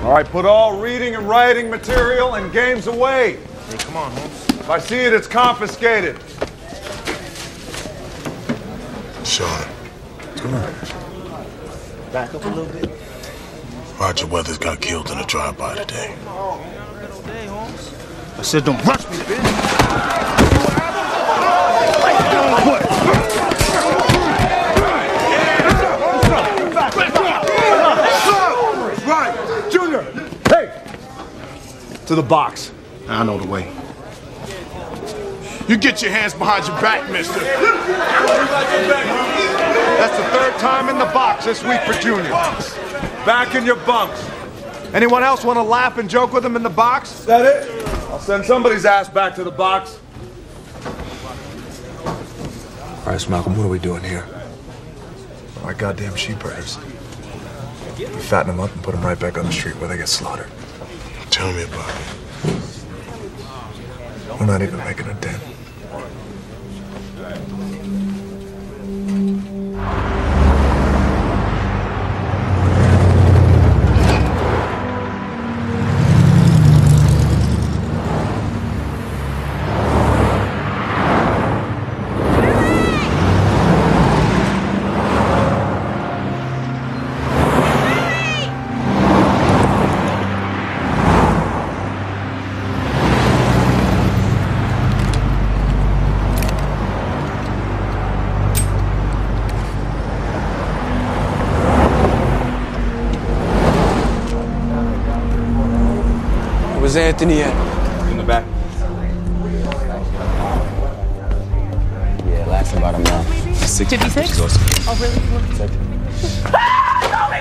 All right, put all reading and writing material and games away. Hey, come on, Holmes. If I see it, it's confiscated. Sean. Come on. Back up a little bit. Roger Weathers got killed in a drive-by today. I said don't rush me, bitch. Right, Junior. Hey, to the box. I know the way. You get your hands behind your back, mister. That's the third time in the box this week for Junior. Back in your bunks. Anyone else want to laugh and joke with him in the box? Is that it? I'll send somebody's ass back to the box. All right, Malcolm, what are we doing here? Our goddamn sheep herders. We fatten them up and put them right back on the street where they get slaughtered. Tell me about it. We're not even making a dent. Where's Anthony at? In the back. Yeah, last about a month. 56? Oh, really? Ah!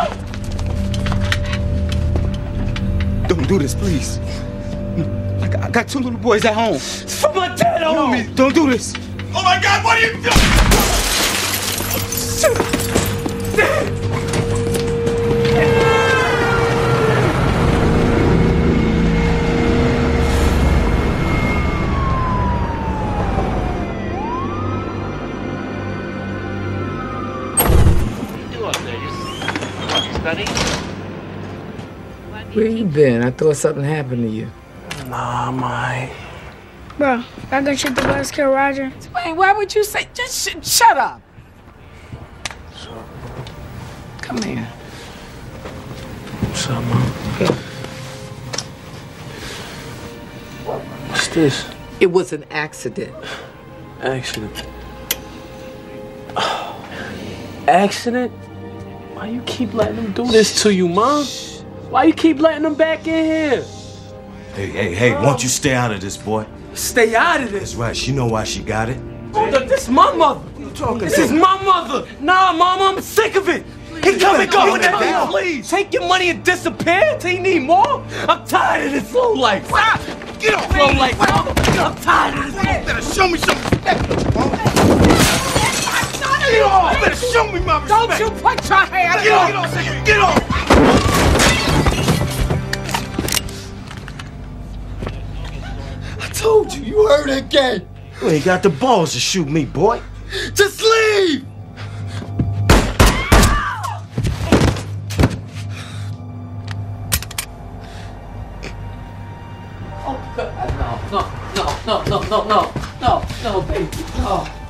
Don't let me go! Don't do this, please. I got two little boys at home. It's for my dad, homie! Don't do this. Oh my God, what are you doing? Where you been? I thought something happened to you. Nah, Mike. Bro, I got shit the boys kill Roger. Wait, why would you say? Just shut up. Come here. What's up, Mom? What's this? It was an accident. Accident. Accident? Why you keep letting them do this to you, Mom? Why you keep letting them back in here? Hey, won't you stay out of this, boy? Stay out of this. That's right, she know why she got it. This is my mother. What are you talking This is my mother. Nah, Mom, I'm sick of it. He come and go with that, please. Take your money and disappear till you need more. I'm tired of this slow life. Get off! Slow life, Mom. I'm tired of this. You better show me some respect. Get off! You better show me my respect. Don't you put your hand Get off! Get off! I told you, you heard it again. You ain't got the balls to shoot me, boy. Just leave. Oh, God. No, baby, no.